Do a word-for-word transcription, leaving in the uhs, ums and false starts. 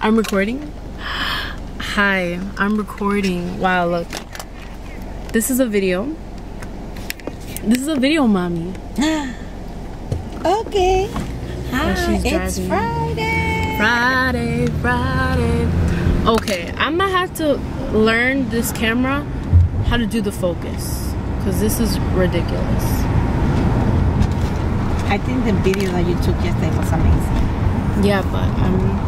I'm recording. Hi, I'm recording. Wow, look. This is a video. This is a video, mommy. Okay. Hi, she's it's driving. Friday. Friday, Friday. Okay, I'm gonna have to learn this camera how to do the focus, because this is ridiculous. I think the video that you took yesterday was amazing. Yeah, but I'm